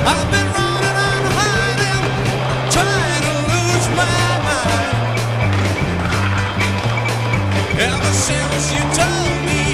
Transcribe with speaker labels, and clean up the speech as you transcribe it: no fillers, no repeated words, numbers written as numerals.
Speaker 1: I've been running and hiding, trying to lose my mind. Ever since you told me